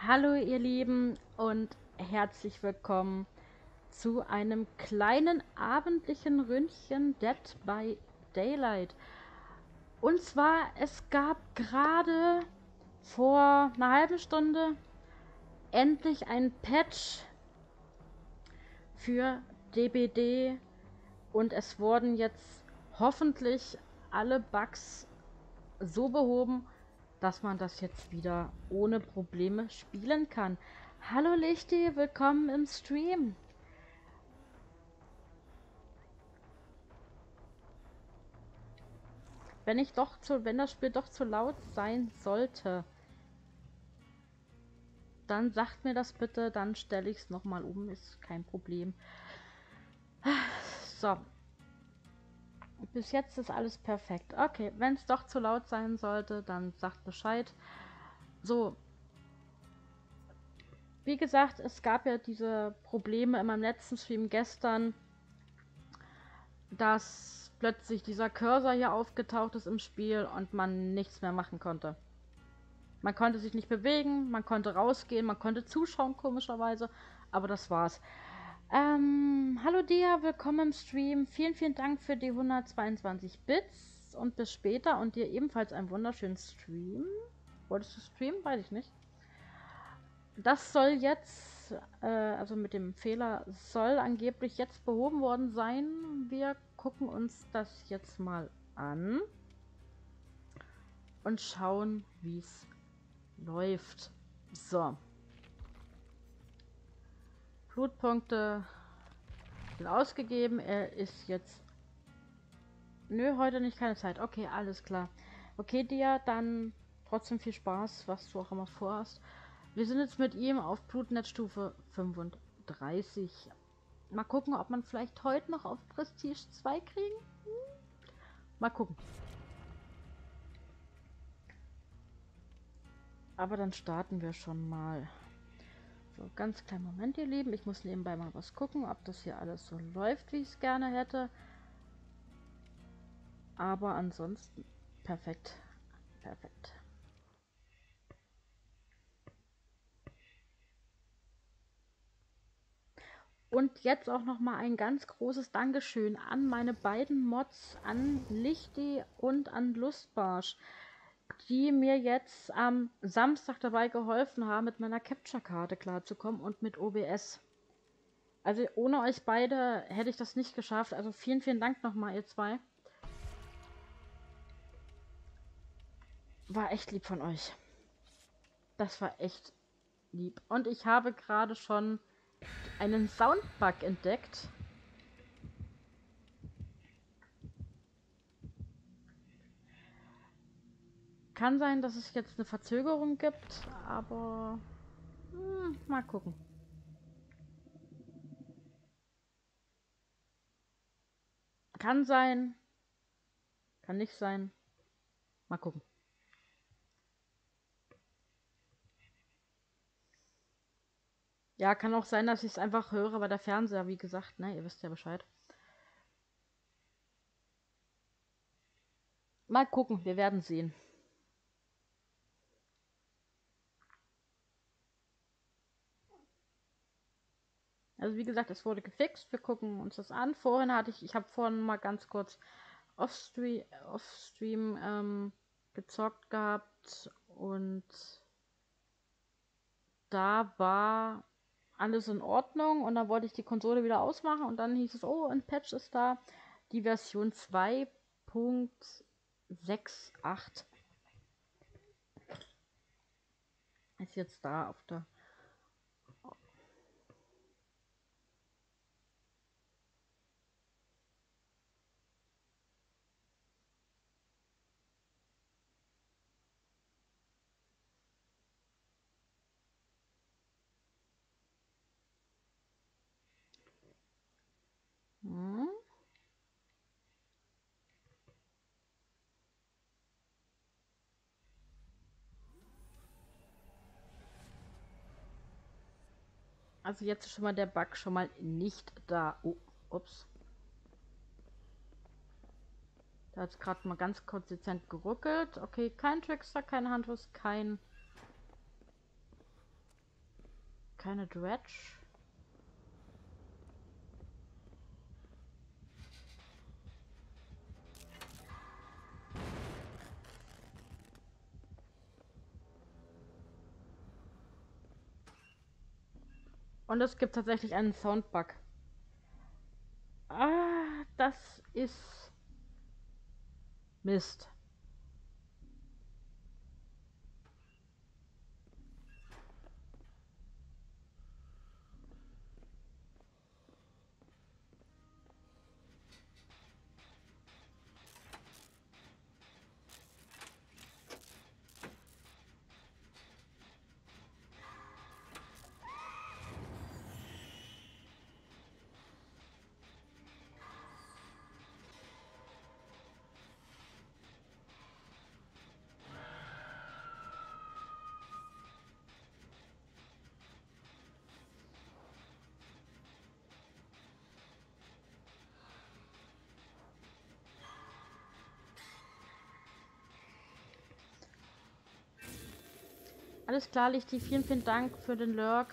Hallo ihr Lieben und herzlich willkommen zu einem kleinen abendlichen Ründchen Dead by Daylight. Und zwar, es gab gerade vor einer halben Stunde endlich ein Patch für DBD und es wurden jetzt hoffentlich alle Bugs so behoben, dass man das jetzt wieder ohne Probleme spielen kann. Hallo Lichti, willkommen im Stream. Wenn das Spiel doch zu laut sein sollte, dann sagt mir das bitte, dann stelle ich es nochmal um, ist kein Problem. So, bis jetzt ist alles perfekt. Okay, wenn es doch zu laut sein sollte, dann sagt Bescheid. So, wie gesagt, es gab ja diese Probleme in meinem letzten Stream gestern, dass plötzlich dieser Cursor hier aufgetaucht ist im Spiel und man nichts mehr machen konnte. Man konnte sich nicht bewegen, man konnte rausgehen, man konnte zuschauen, komischerweise, aber das war's. Hallo Dia, willkommen im Stream. Vielen, vielen Dank für die 122 Bits und bis später und dir ebenfalls einen wunderschönen Stream. Wolltest du streamen? Weiß ich nicht. Das soll jetzt, also mit dem Fehler, soll angeblich jetzt behoben worden sein. Wir gucken uns das jetzt mal an und schauen, wie es läuft. So. Blutpunkte sind ausgegeben. Er ist jetzt... Nö, heute nicht, keine Zeit. Okay, alles klar. Okay, dir dann trotzdem viel Spaß, was du auch immer vorhast. Wir sind jetzt mit ihm auf Blutnetzstufe 35. Mal gucken, ob man vielleicht heute noch auf Prestige 2 kriegen. Mal gucken. Aber dann starten wir schon mal. So, ganz kleinen Moment, ihr Lieben. Ich muss nebenbei mal was gucken, ob das hier alles so läuft, wie ich es gerne hätte. Aber ansonsten perfekt. Perfekt. Und jetzt auch noch mal ein ganz großes Dankeschön an meine beiden Mods, an Lichti und an Lustbarsch, die mir jetzt am Samstag dabei geholfen haben, mit meiner Capture-Karte klarzukommen und mit OBS. Also ohne euch beide hätte ich das nicht geschafft. Also vielen, vielen Dank nochmal, ihr zwei. War echt lieb von euch. Das war echt lieb. Und ich habe gerade schon einen Soundbug entdeckt. Kann sein, dass es jetzt eine Verzögerung gibt, aber mal gucken. Kann sein, kann nicht sein. Mal gucken. Ja, kann auch sein, dass ich es einfach höre, aber der Fernseher, wie gesagt, ne, ihr wisst ja Bescheid. Mal gucken, wir werden sehen. Also wie gesagt, es wurde gefixt. Wir gucken uns das an. Vorhin hatte ich habe vorhin mal ganz kurz Offstream gezockt gehabt und da war alles in Ordnung und dann wollte ich die Konsole wieder ausmachen und dann hieß es, oh, ein Patch ist da. Die Version 2.68 ist jetzt da auf der... Hm. Also jetzt ist schon mal der Bug schon mal nicht da. Oh, ups. Da hat es gerade mal ganz kurz dezent geruckelt. Okay, kein Trickster, kein Handfuß, kein keine Dredge. Und es gibt tatsächlich einen Soundbug. Ah, das ist Mist. Alles klar, Lichti. Vielen, vielen Dank für den Lurk.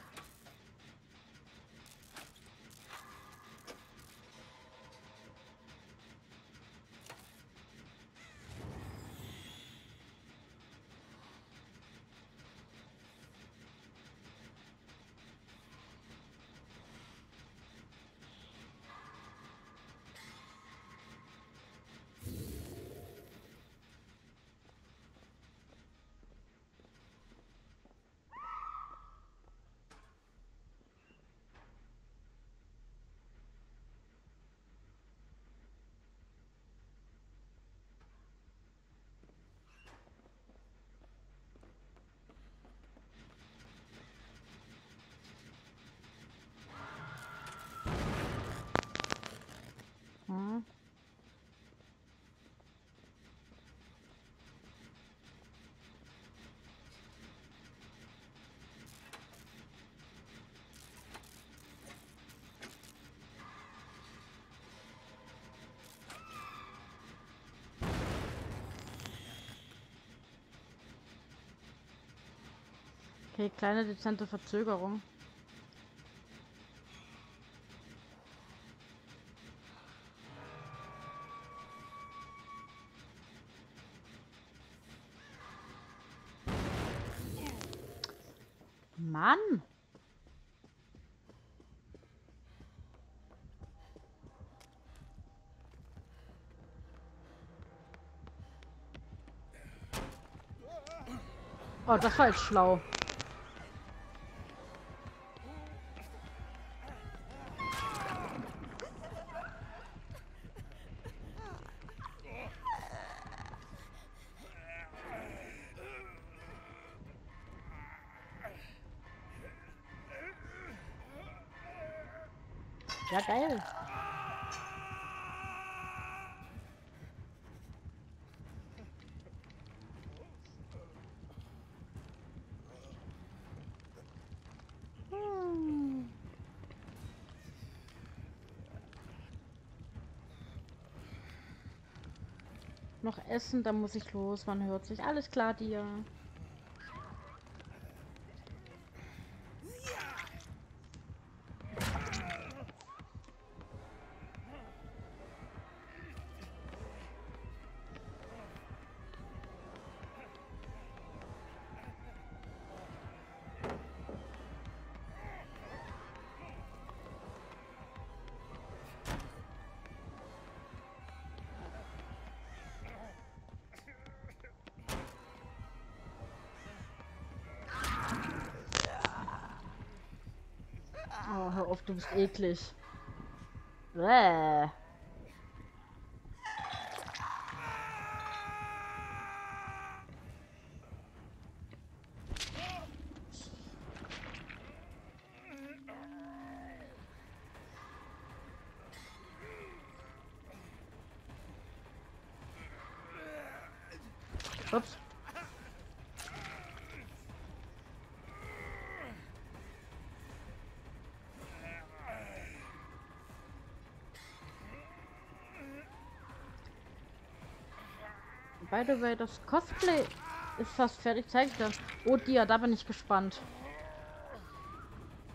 Hm. Okay, kleine dezente Verzögerung. Mann! Oh, das war jetzt schlau. Ja, geil. Noch essen, dann muss ich los. Man hört sich. Alles klar, dir. Oh, hör auf, du bist eklig. Bäh. Ups. By the way, das Cosplay ist fast fertig. Zeig ich dir. Oh, Dia, da bin ich gespannt.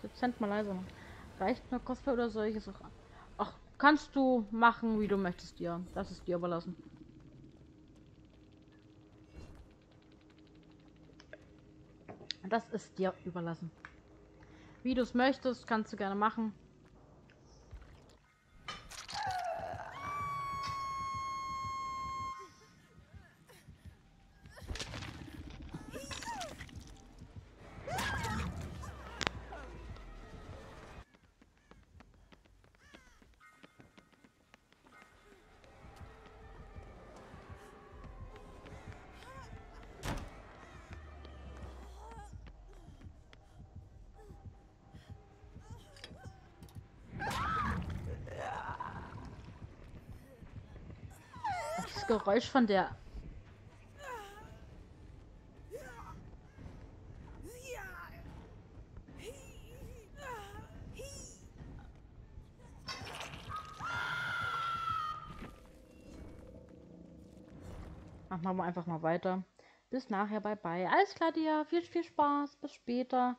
dezent mal leiser machen. Reicht nur Cosplay oder soll ich es auch... Ach, kannst du machen, wie du möchtest, dir. Das ist dir überlassen. Das ist dir überlassen. Wie du es möchtest, kannst du gerne machen. Das Geräusch von der... Machen wir einfach mal weiter. Bis nachher, bye bye. Alles klar, dir. Viel Spaß. Bis später.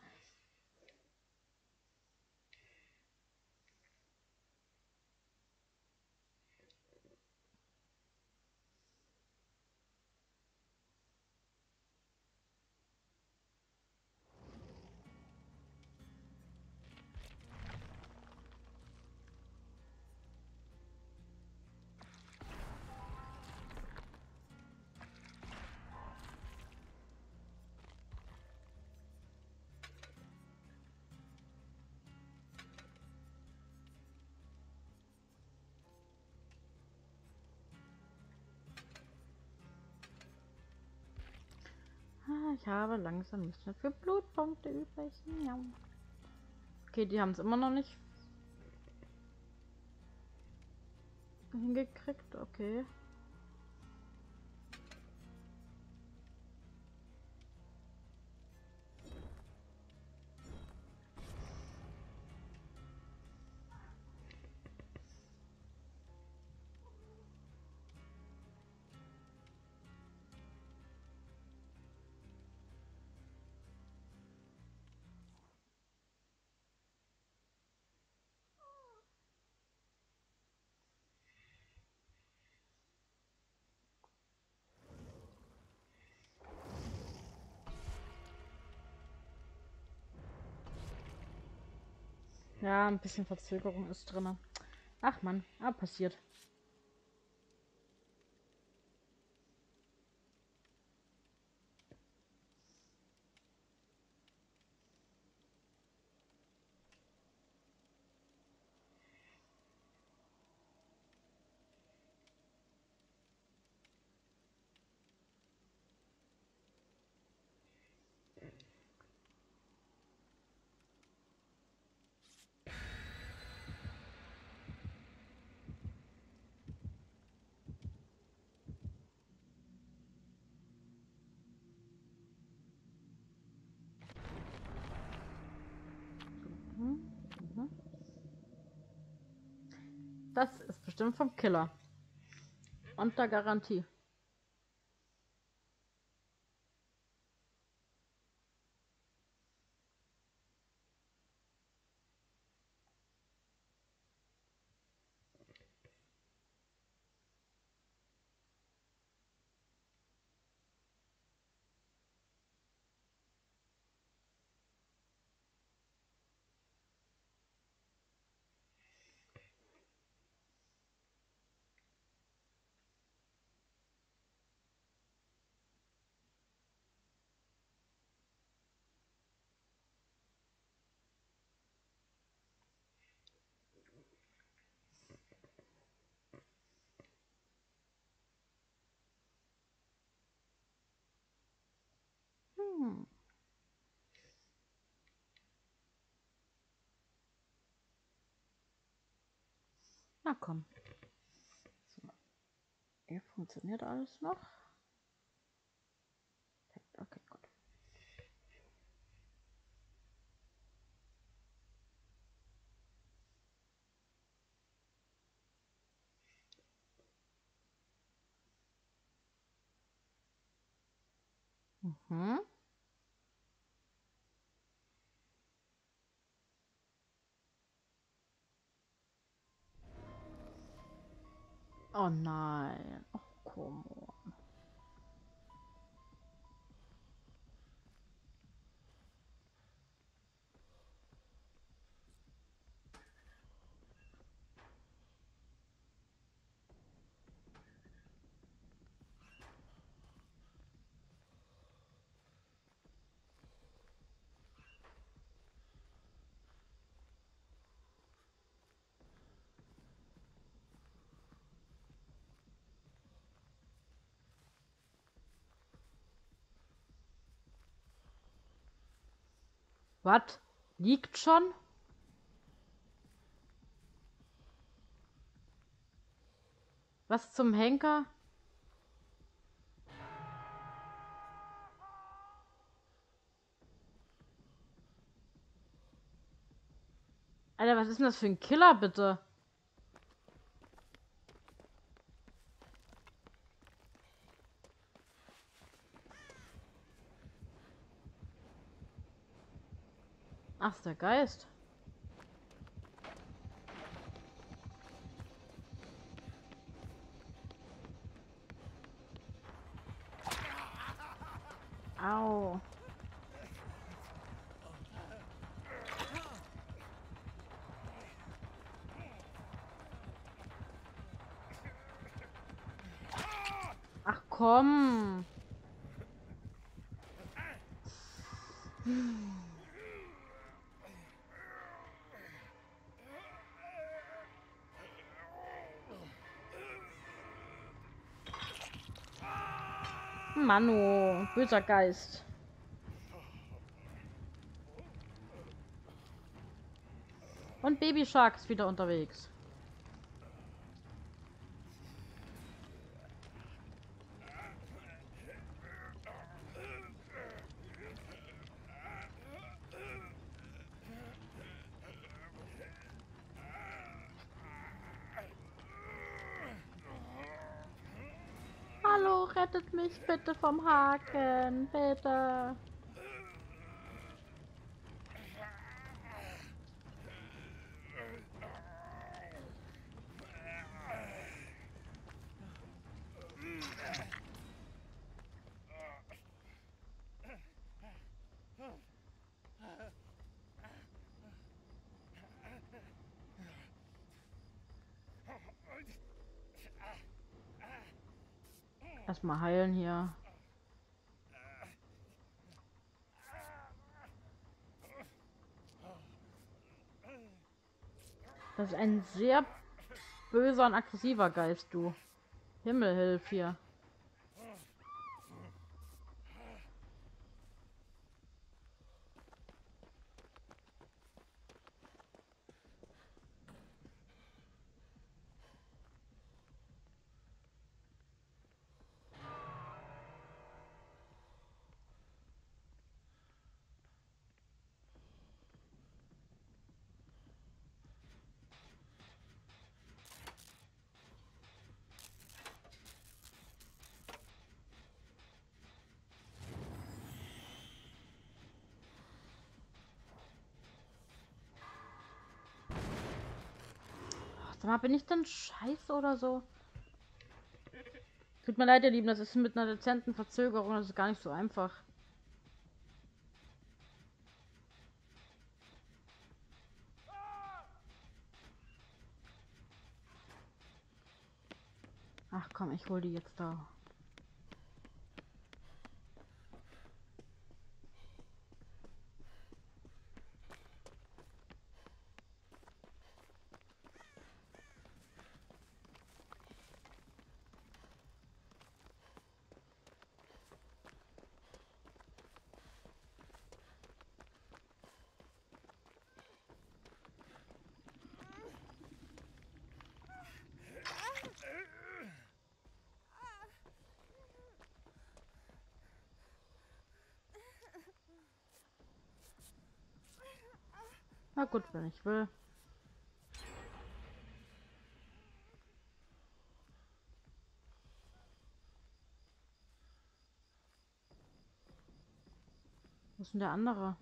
Ich habe langsam nicht mehr für Blutpunkte übrig. Ja. Okay, die haben es immer noch nicht hingekriegt. Okay. Ja, ein bisschen Verzögerung ist drin. Ach man, aber passiert. Mhm. Mhm. Das ist bestimmt vom Killer. Unter Garantie. Hm. Na komm. So. Hier funktioniert alles noch. Okay, gut. Mhm. Oh nein. Oh, komm. Was? Liegt schon? Was zum Henker? Alter, was ist denn das für ein Killer, bitte? Ach, ist der Geist. Au. Ach komm. Mano, böser Geist. Und Baby Shark ist wieder unterwegs. Hallo, rettet mich bitte vom Haken, bitte. Erstmal heilen hier. Das ist ein sehr böser und aggressiver Geist, du. Himmel, hilf hier. Sag mal, bin ich denn scheiße oder so? Tut mir leid, ihr Lieben, das ist mit einer dezenten Verzögerung, das ist gar nicht so einfach. Ach komm, ich hol die jetzt da. Na gut, wenn ich will. Wo ist denn der andere?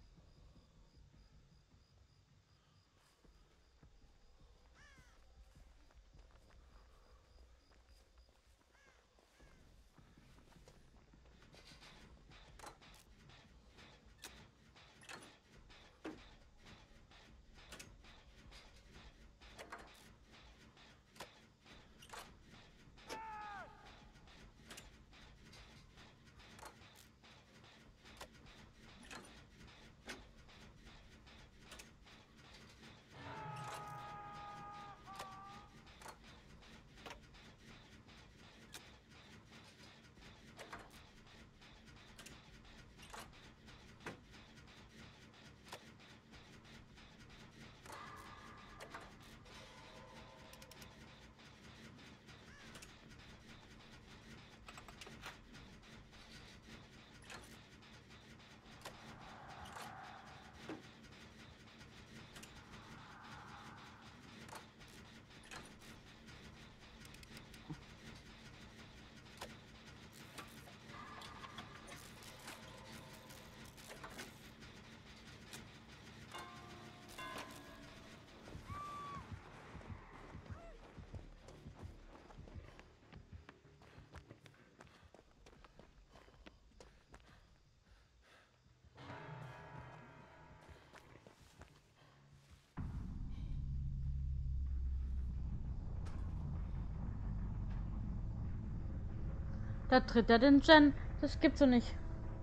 Da tritt er den Jen. Das gibt's so nicht.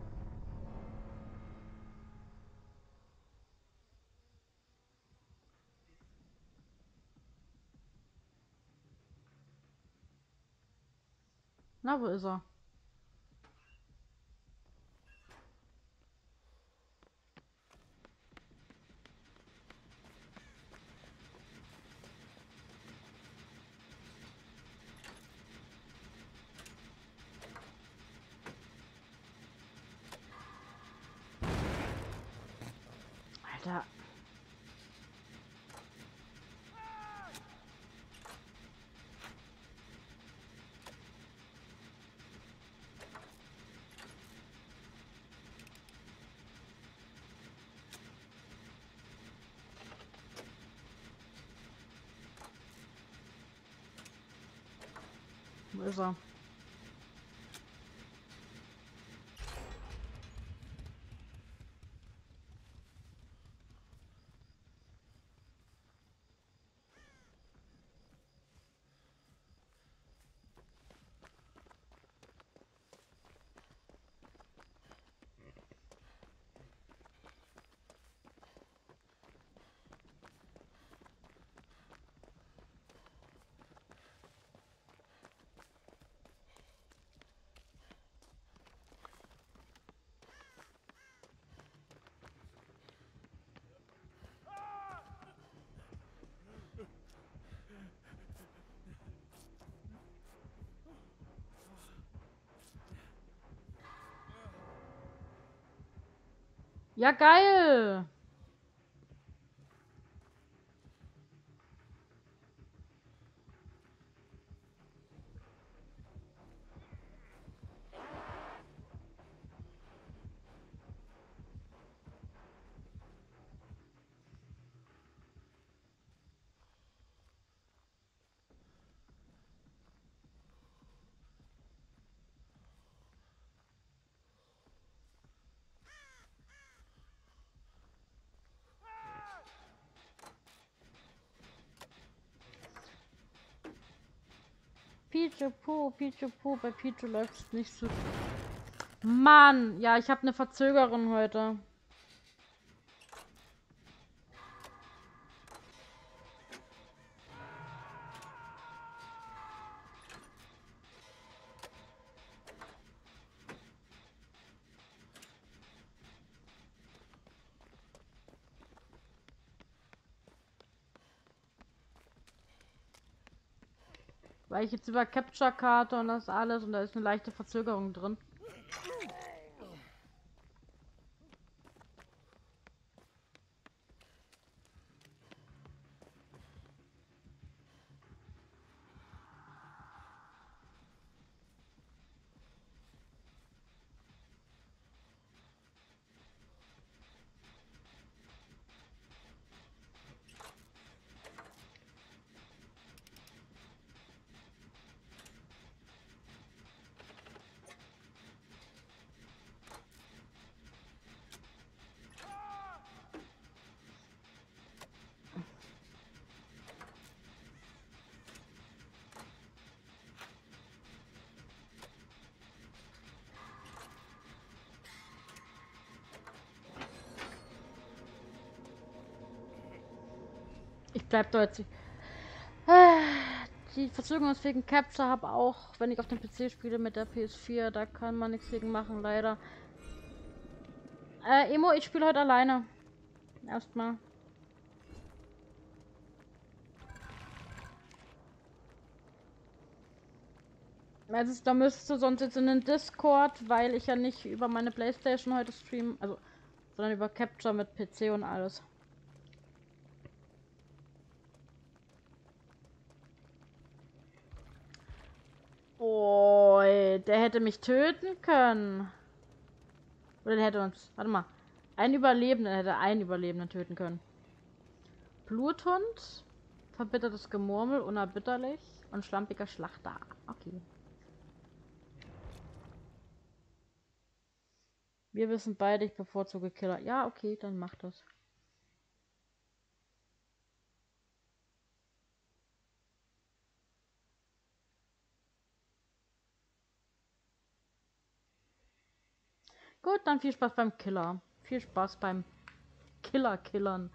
Na, wo ist er? Alter. Wo ist er? Ja, geil! Pichu, bei Pichu läuft es nicht so. Mann, ja, ich habe eine Verzögerung heute. Weil ich jetzt über Capture-Karte und das alles und da ist eine leichte Verzögerung drin. Ich bleib deutlich. Die Verzögerung ist wegen Capture habe auch, wenn ich auf dem PC spiele mit der PS4, da kann man nichts gegen machen, leider. Emo, ich spiele heute alleine. Erstmal. Also, da müsstest du sonst jetzt in den Discord, weil ich ja nicht über meine Playstation heute stream, also, sondern über Capture mit PC und alles. Oh, der hätte mich töten können. Oder der hätte uns. Warte mal. Ein Überlebender hätte einen Überlebenden töten können. Bluthund. Verbittertes Gemurmel, unerbitterlich. Und schlampiger Schlachter. Okay. Wir wissen beide, ich bevorzuge Killer. Ja, okay, dann mach das. Gut, dann viel Spaß beim Killer. Viel Spaß beim Killern.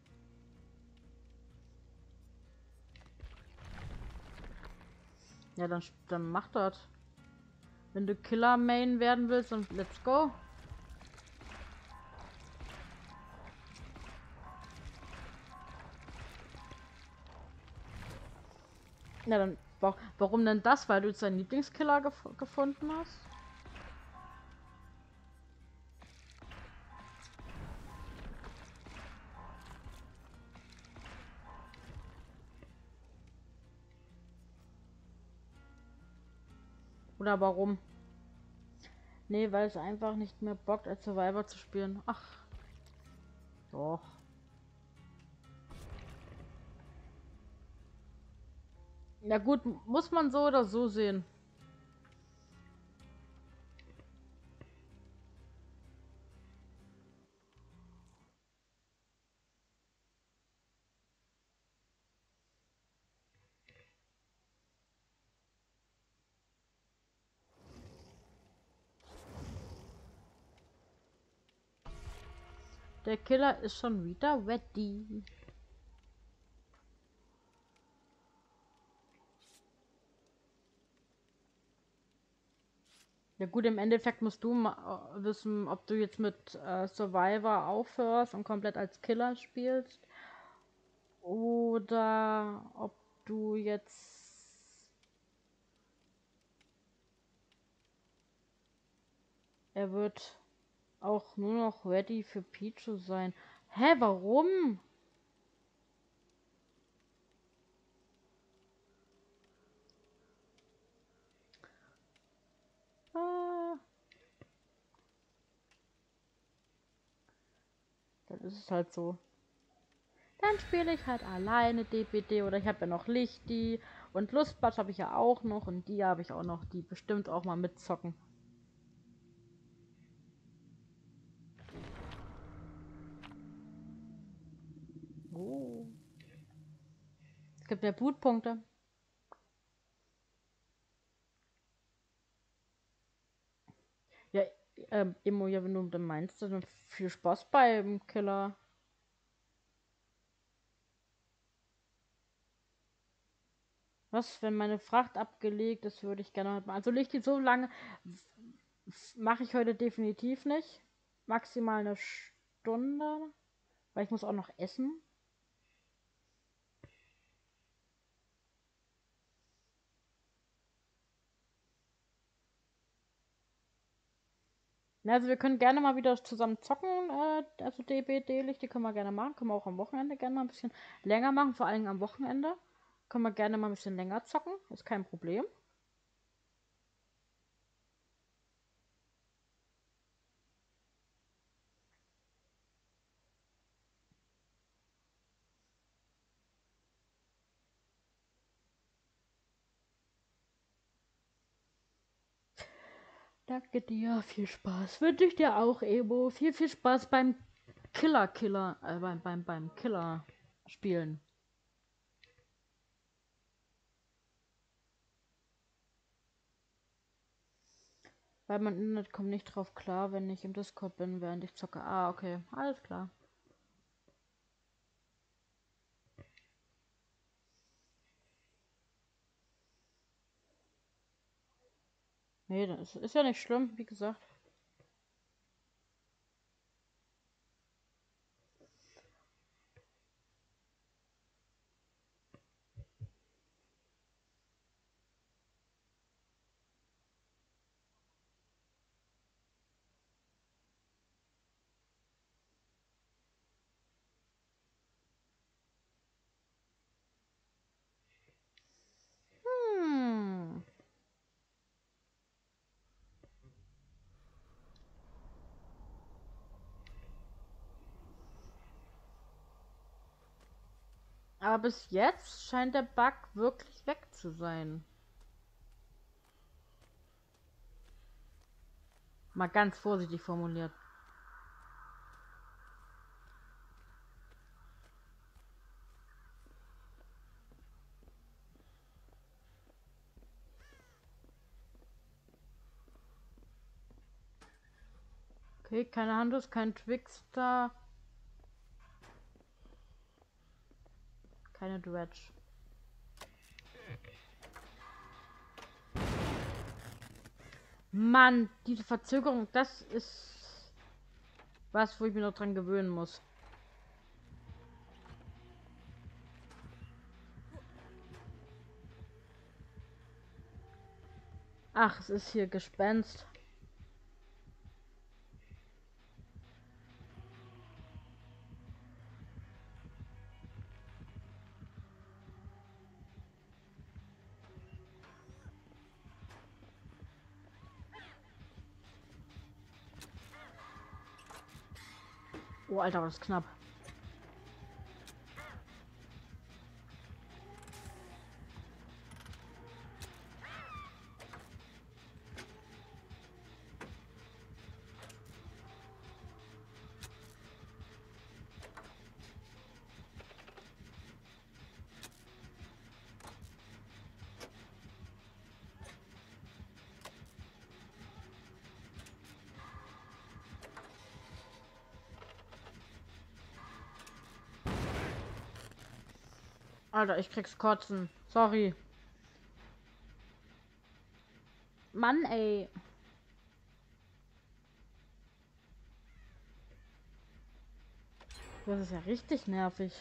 Ja, dann mach das. Wenn du Killer-Main werden willst, und let's go. Ja, dann warum denn das? Weil du jetzt deinen Lieblingskiller gefunden hast? Oder warum? Nee, weil es einfach nicht mehr bockt, als Survivor zu spielen. Ach, doch. Ja gut, muss man so oder so sehen. Der Killer ist schon wieder ready. Ja gut, im Endeffekt musst du wissen, ob du jetzt mit Survivor aufhörst und komplett als Killer spielst. Oder ob du jetzt... Er wird auch nur noch ready für Pichu sein. Hä, warum? Ah, dann ist es halt so. Dann spiele ich halt alleine DBD oder ich habe ja noch Lichti und Lustbatsch habe ich ja auch noch und die habe ich auch noch, die bestimmt auch mal mitzocken. Oh. Es gibt ja Bootpunkte. Ja, Emo, ja, wenn du meinst, dann viel Spaß beim Killer. Was, wenn meine Fracht abgelegt ist, würde ich gerne halt mal. Also Lichti so lange mache ich heute definitiv nicht. Maximal eine Stunde, weil ich muss auch noch essen. Na, also wir können gerne mal wieder zusammen zocken, also DBD-Licht, die können wir gerne machen. Können wir auch am Wochenende gerne mal ein bisschen länger machen, vor allem am Wochenende. Können wir gerne mal ein bisschen länger zocken, ist kein Problem. Danke dir, viel Spaß. Wünsche ich dir auch, Ebo. Viel Spaß beim beim Killer spielen. Weil mein Internet kommt nicht drauf klar, wenn ich im Discord bin, während ich zocke. Ah, okay, alles klar. Nee, das ist ja nicht schlimm, wie gesagt. Hm. Aber bis jetzt scheint der Bug wirklich weg zu sein. Mal ganz vorsichtig formuliert. Okay, keine Handels, kein Trickster. Keine Dredge. Mann, diese Verzögerung, das ist was, wo ich mich noch dran gewöhnen muss. Ach, es ist hier Gespenst. Oh, Alter, war das knapp. Alter, ich krieg's kotzen. Sorry. Mann, ey. Das ist ja richtig nervig.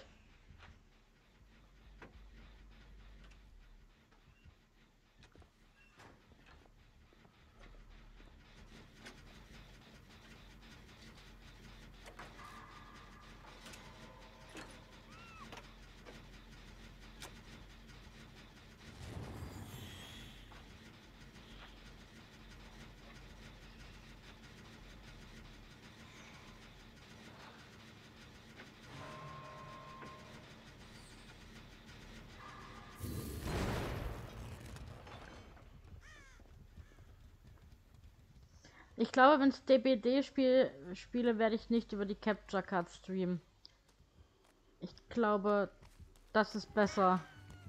Ich glaube, wenn es DBD spiele, werde ich nicht über die Capture Card streamen. Ich glaube, das ist besser.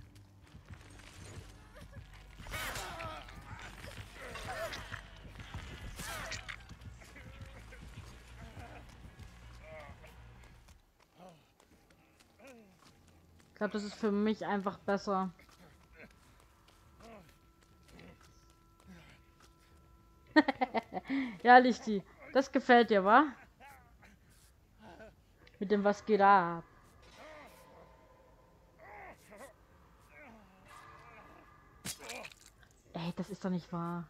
Ich glaube, das ist für mich einfach besser. Ja, Lichti, das gefällt dir, wa? Mit dem was geht ab? Ey, das ist doch nicht wahr.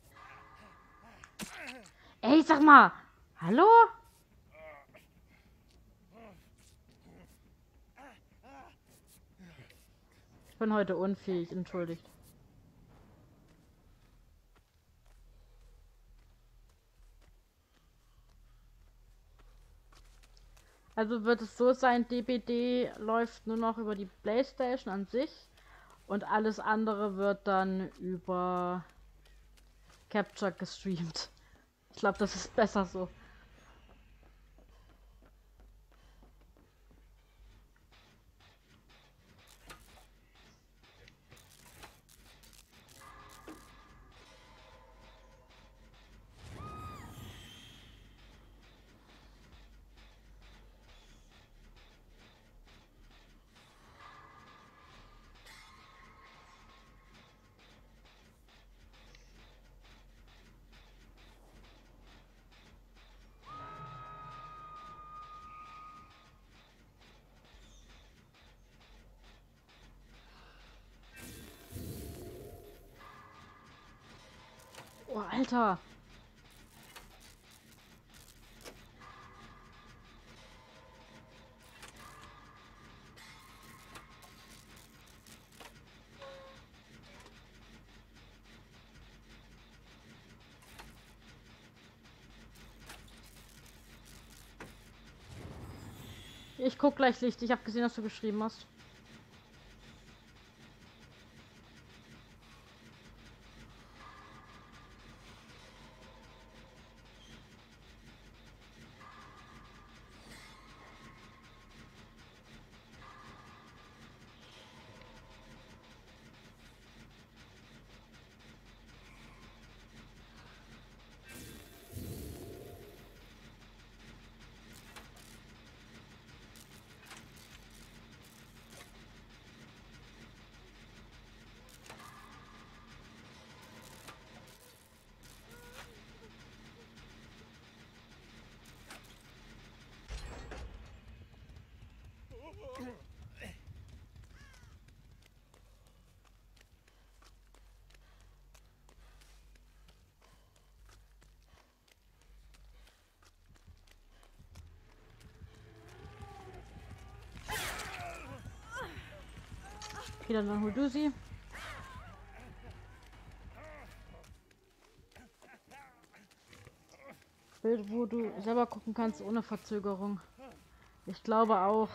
Ey, sag mal! Hallo? Ich bin heute unfähig, entschuldigt. Also wird es so sein, DBD läuft nur noch über die PlayStation an sich und alles andere wird dann über Capture gestreamt. Ich glaube, das ist besser so. Oh, Alter! Ich guck gleich Licht. Ich habe gesehen, dass du geschrieben hast. Okay, dann hol du sie. Bild, wo du selber gucken kannst ohne Verzögerung. Ich glaube auch.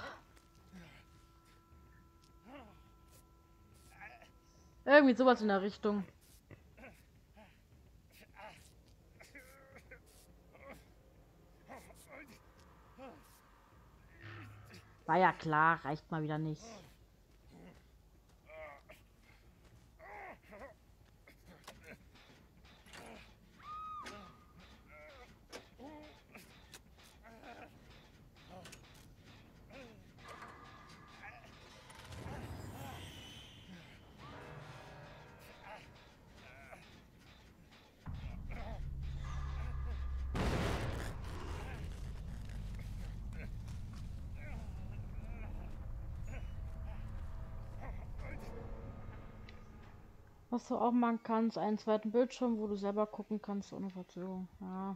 Irgendwie sowas in der Richtung. War ja klar, reicht mal wieder nicht. Was du auch machen kannst, einen zweiten Bildschirm, wo du selber gucken kannst ohne Verzögerung. Ja.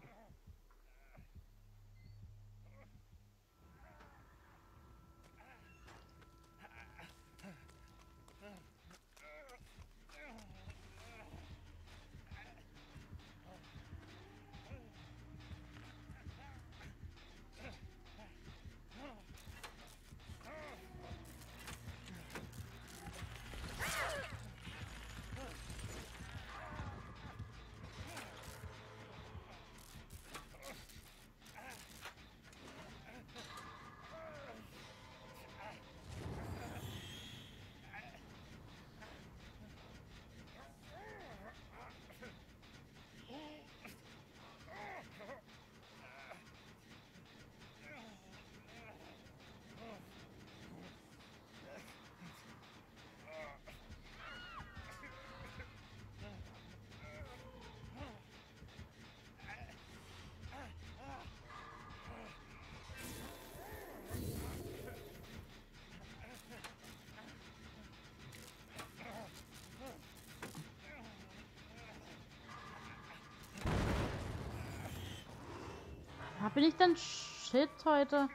Bin ich denn shit heute?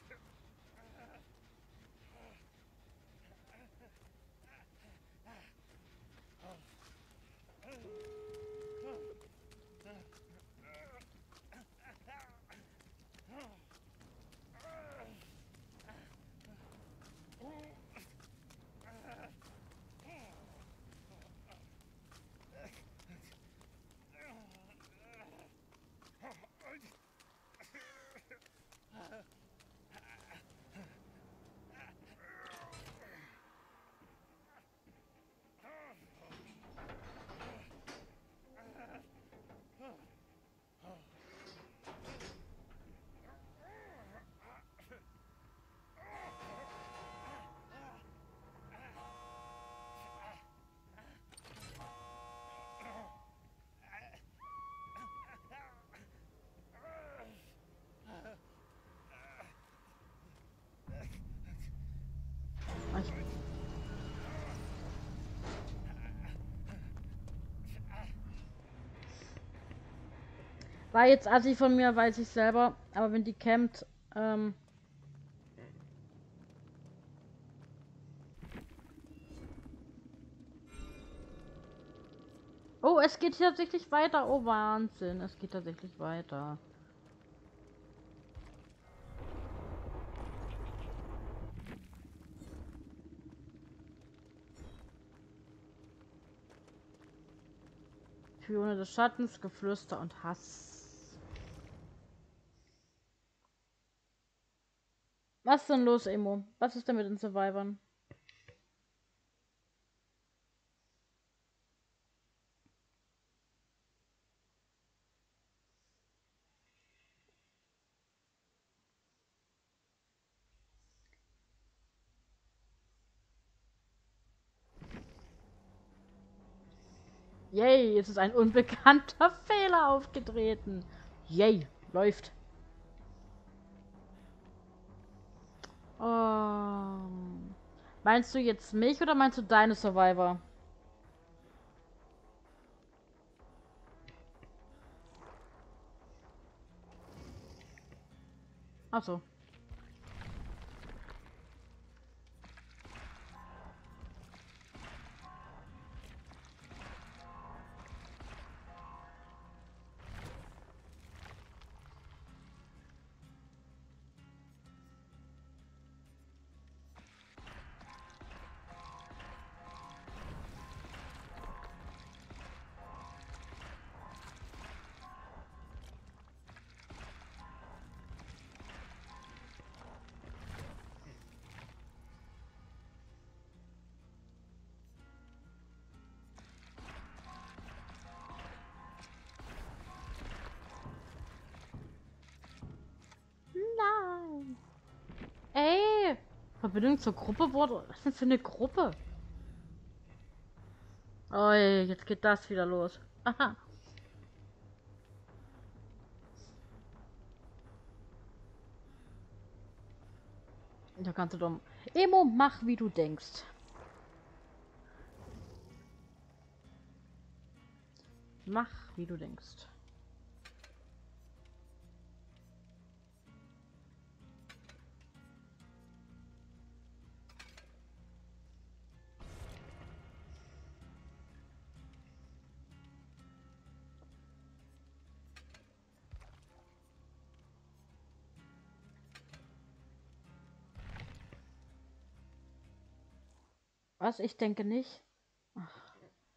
War jetzt assi von mir, weiß ich selber. Aber wenn die campt, oh, es geht tatsächlich weiter. Oh, Wahnsinn. Es geht tatsächlich weiter. Fione des Schattens, Geflüster und Hass. Was ist denn los, Emo? Was ist denn mit den Survivern? Yay, es ist ein unbekannter Fehler aufgetreten. Yay, läuft. Meinst du jetzt mich oder meinst du deine Survivor? Achso. Verbindung zur Gruppe wurde. Was ist denn für eine Gruppe? Oh, jetzt geht das wieder los. Aha. Da kannst du dumm. Emo, mach wie du denkst. Mach wie du denkst. Was? Ich denke nicht. Ach.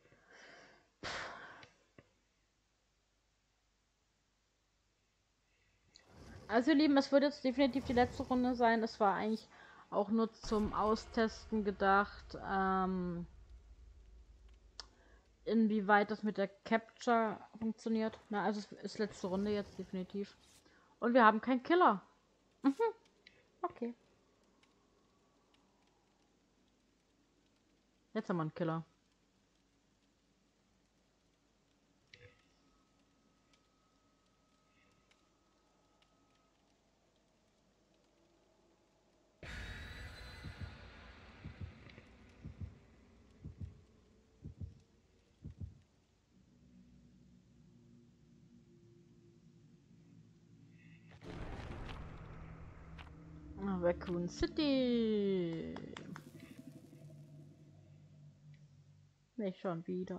Also ihr Lieben, es wird jetzt definitiv die letzte Runde sein. Es war eigentlich auch nur zum Austesten gedacht, inwieweit das mit der Capture funktioniert. Na, also es ist letzte Runde jetzt definitiv. Und wir haben keinen Killer. Mhm. Okay. Jetzt haben wir einen Killer. Raccoon City. Nicht schon wieder.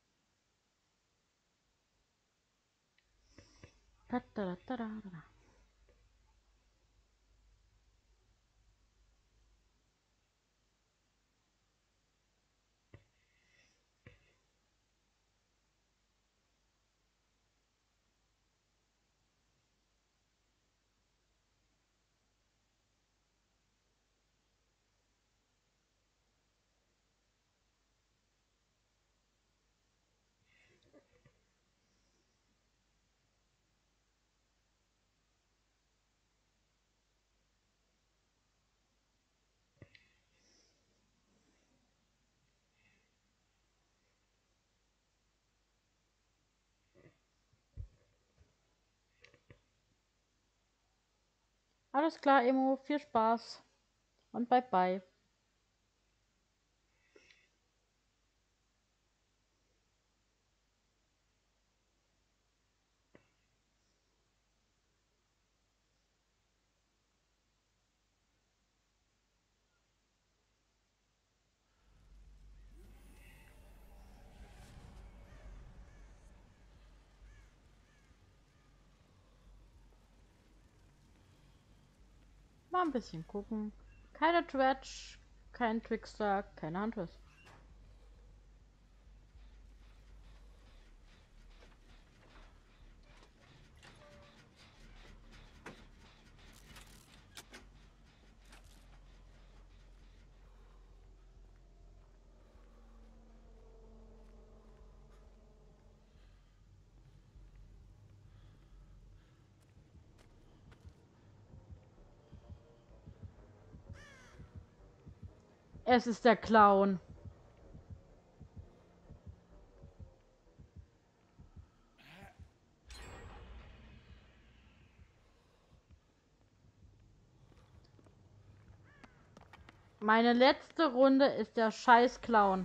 Alles klar, Emo. Viel Spaß. Und bye bye. Mal ein bisschen gucken. Keine Dredge, kein Trickster, keine Huntress. Es ist der Clown. Meine letzte Runde ist der scheiß Clown.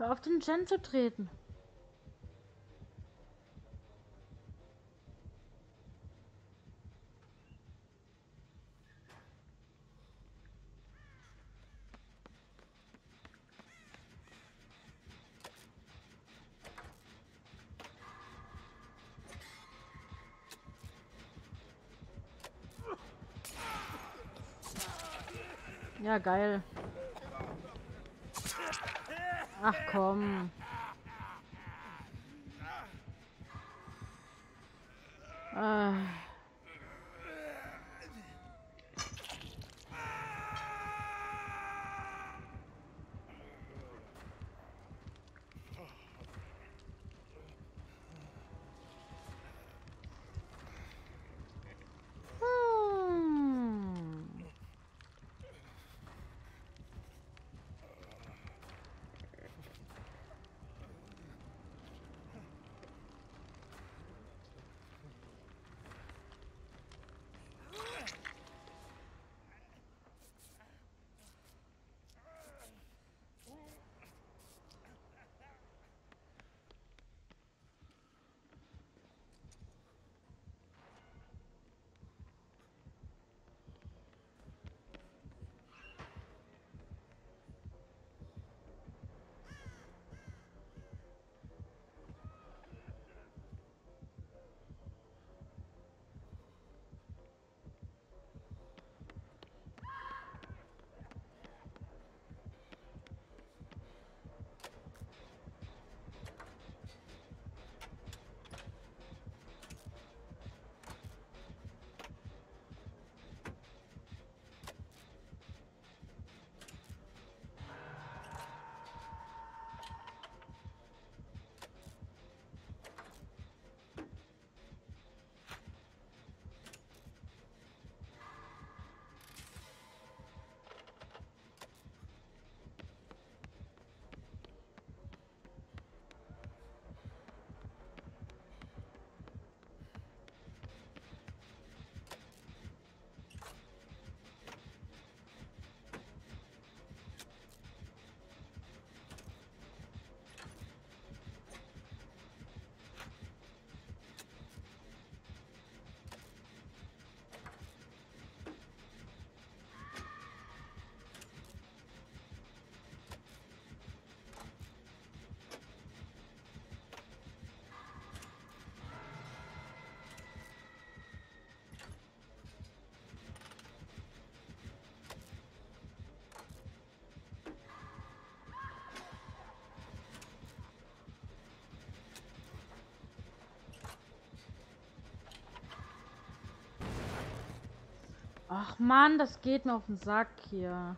Hör auf, den Gen zu treten. Ja, geil. Ach komm. Äh. Ach Mann, das geht mir auf den Sack hier.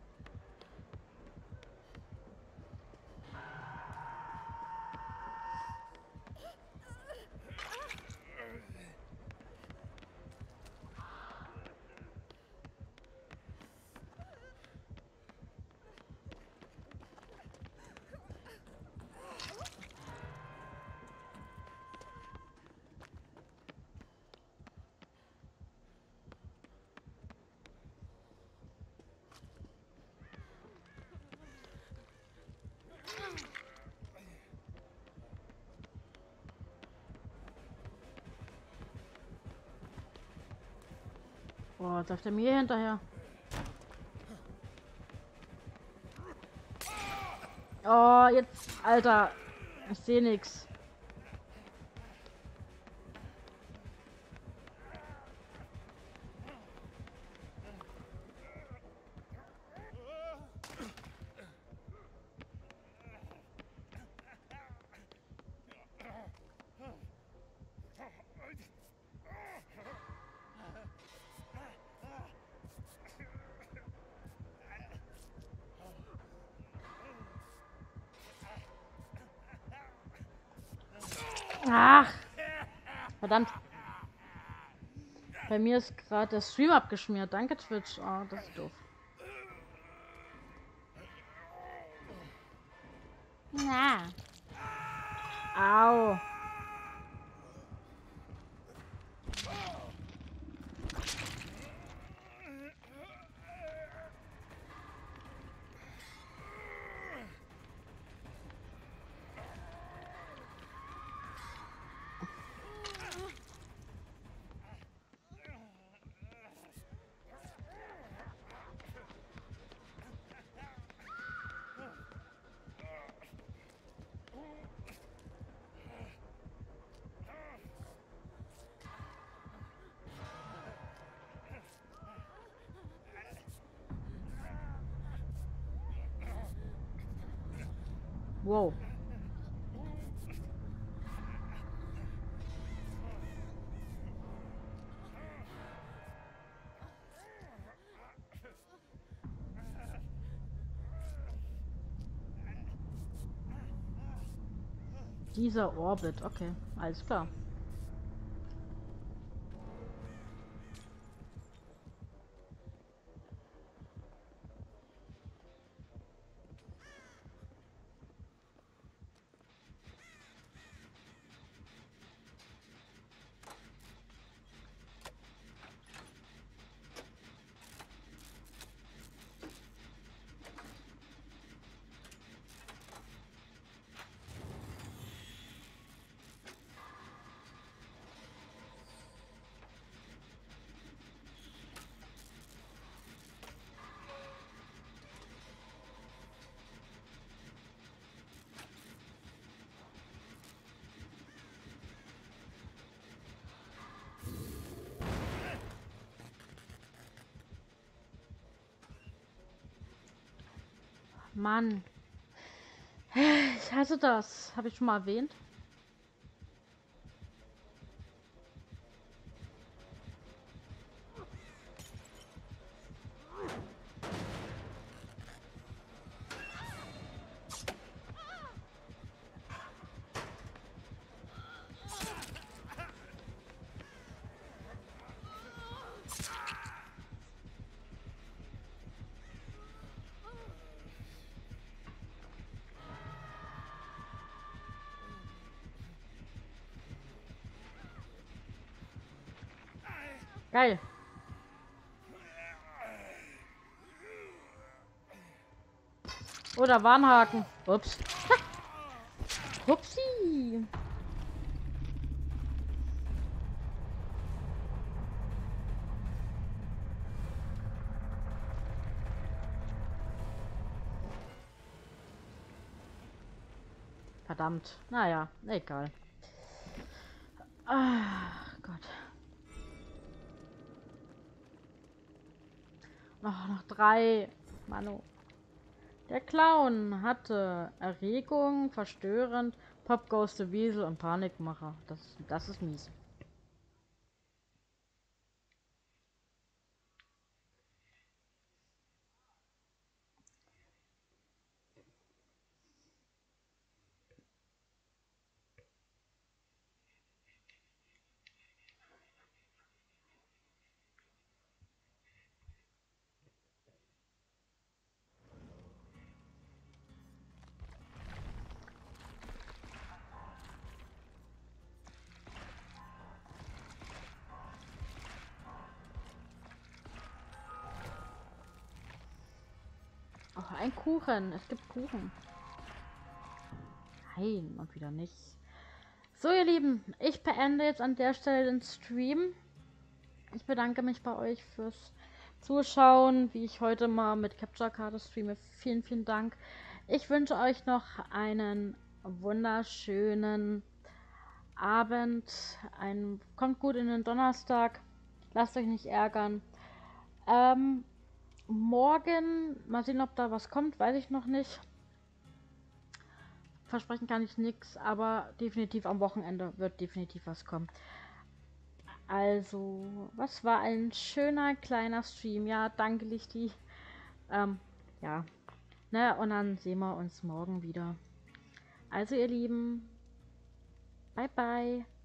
Oh, läuft er mir hinterher? Oh, jetzt, Alter. Ich sehe nichts. Ach, verdammt. Bei mir ist gerade der Stream abgeschmiert. Danke, Twitch. Oh, das ist doof. Na. Au. Wow. Dieser Orbit, okay, alles klar. Mann. Ich hasse das. Habe ich schon mal erwähnt? Geil. Oder Warnhaken. Ups. Upsi. Verdammt. Naja, egal. Ach Gott. Oh, noch 3. Manu. Der Clown hatte Erregung, verstörend, Pop Goes the Weasel und Panikmacher. Das ist mies. Oh, ein Kuchen. Es gibt Kuchen. Nein, und wieder nicht. So, ihr Lieben, ich beende jetzt an der Stelle den Stream. Ich bedanke mich bei euch fürs Zuschauen, wie ich heute mal mit Capture Card streame. Vielen, vielen Dank. Ich wünsche euch noch einen wunderschönen Abend. Kommt gut in den Donnerstag. Lasst euch nicht ärgern. Morgen, mal sehen, ob da was kommt, weiß ich noch nicht. Versprechen kann ich nichts, aber definitiv am Wochenende wird definitiv was kommen. Also, was war ein schöner kleiner Stream. Ja, danke Lichti. Ja. Ne, und dann sehen wir uns morgen wieder. Also, ihr Lieben, bye bye.